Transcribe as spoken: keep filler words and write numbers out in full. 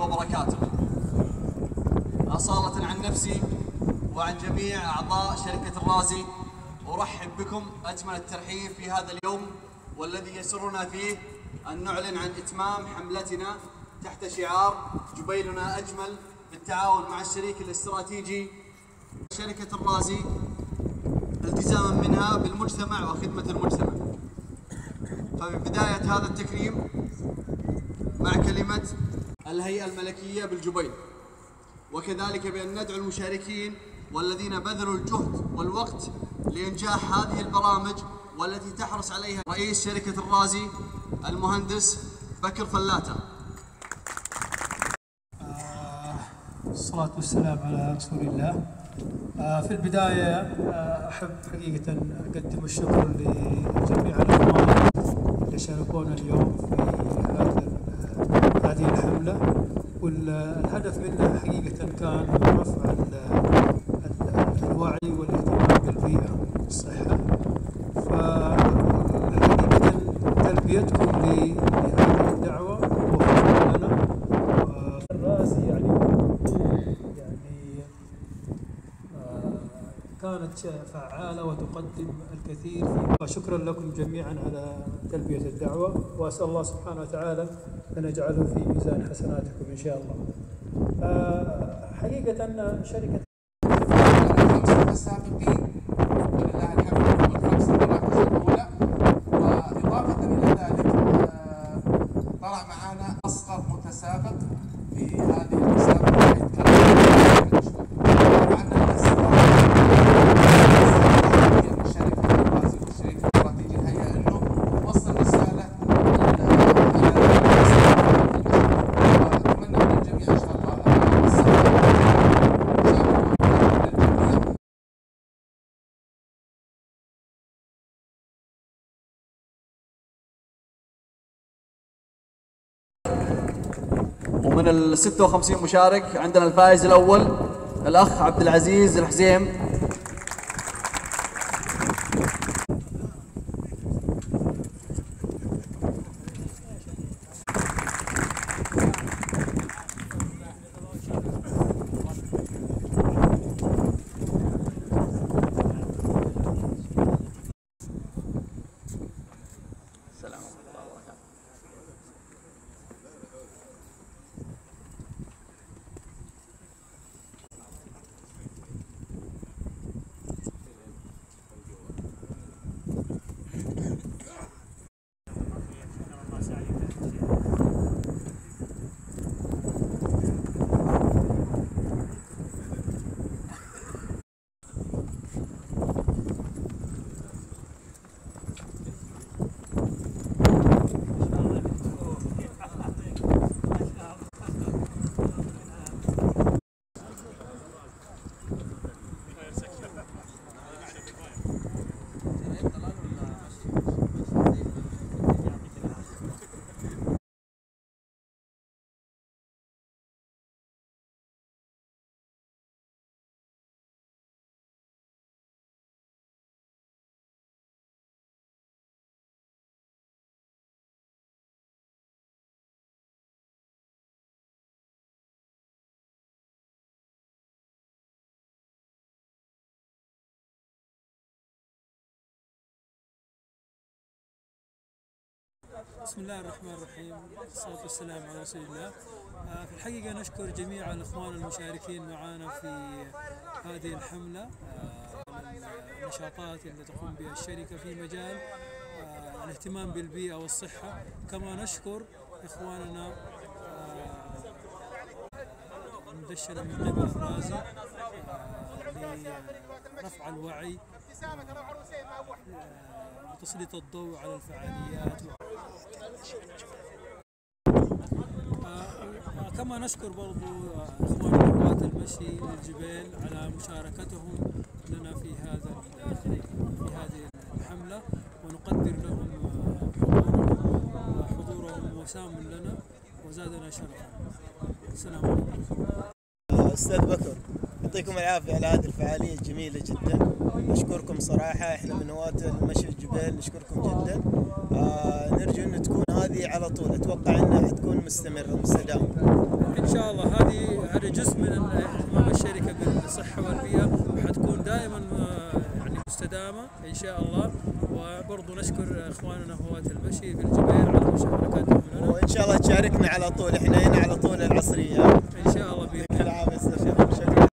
وبركاته. أصالة عن نفسي وعن جميع أعضاء شركة الرازي أرحب بكم أجمل الترحيب في هذا اليوم، والذي يسرنا فيه أن نعلن عن إتمام حملتنا تحت شعار جبيلنا أجمل بالتعاون مع الشريك الاستراتيجي شركة الرازي، التزاما منها بالمجتمع وخدمة المجتمع. فببداية هذا التكريم مع كلمة الهيئة الملكية بالجبيل، وكذلك بأن ندعو المشاركين والذين بذلوا الجهد والوقت لإنجاح هذه البرامج والتي تحرص عليها رئيس شركة الرازي المهندس بكر فلاتة. الصلاة والسلام على رسول الله. في البداية أحب حقيقة أقدم الشكر لجميع الأخوان اللي شاركونا اليوم في هذه الحملة، والهدف منها حقيقة كان رفع الوعي والاهتمام بالبيئة والصحة. فحقيقة تلبيتكم لهذه الدعوة وفقا لنا الرازي يعني يعني كانت فعالة وتقدم الكثير، فشكرا لكم جميعا على تلبية الدعوة، وأسأل الله سبحانه وتعالى أن يجعله في ميزان حسناتكم إن شاء الله. حقيقة أن شركة الخمسة السابقين ولله الحمد والخمسة المناقشة الأولى، وإضافة إلى ذلك طلع معنا أصغر متسابق في هذه المسابقة يتكلم عن الأسباب من شركة الرازي والشريك الاستراتيجي الهيئة إنه وصل رسالة وأتمنى من الجميع إن شاء الله ومن ال ستة وخمسين مشارك عندنا الفائز الأول الأخ عبد العزيز الحزيم. بسم الله الرحمن الرحيم، والصلاة والسلام على رسول الله. في الحقيقة نشكر جميع الإخوان المشاركين معنا في هذه الحملة، النشاطات اللي تقوم بها الشركة في مجال الاهتمام بالبيئة والصحة. كما نشكر إخواننا المدشنة من قبل الرازي لرفع الوعي وتسليط الضوء على الفعاليات. كما نشكر برضو اخواننا رواد المشي للجبال على مشاركتهم لنا في هذا في هذه الحملة، ونقدر لهم حضورهم وحضورهم وسام لنا وزادنا شرفا. السلام عليكم. أستاذ بكر يعطيكم العافية على هذه الفعالية الجميلة جدا، نشكركم صراحة. احنا من هواة المشي الجبال نشكركم جدا. آه نرجو أن تكون هذه على طول، أتوقع أنها حتكون مستمرة مستدامة. ان شاء الله هذه هذا جزء من اهتمام الشركه بالصحه والبيئه، وحتكون دائما يعني مستدامه ان شاء الله. وبرضه نشكر اخواننا هواة المشي في الجبيل على مشاركتهم لنا، وان شاء الله تشاركنا على طول، احنا هنا على طول العصريه ان شاء الله.